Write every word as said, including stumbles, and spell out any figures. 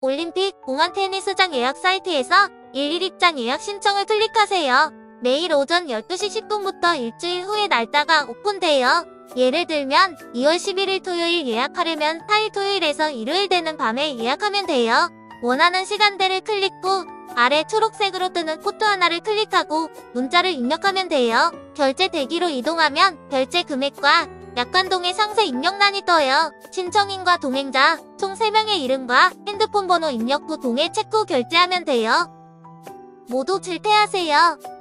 올림픽, 공원 테니스장 예약 사이트에서 일일 입장 예약 신청을 클릭하세요. 매일 오전 열두 시 십 분부터 일주일 후에 날짜가 오픈돼요. 예를 들면 이월 십일일 토요일 예약하려면 사 일 토요일에서 일요일 되는 밤에 예약하면 돼요. 원하는 시간대를 클릭 후 아래 초록색으로 뜨는 코드 하나를 클릭하고 문자를 입력하면 돼요. 결제 대기로 이동하면 결제 금액과 약관동의 상세 입력란이 떠요. 신청인과 동행자 총 세 명의 이름과 핸드폰 번호 입력 후 동해 체크 후 결제하면 돼요. 모두 질퇴하세요.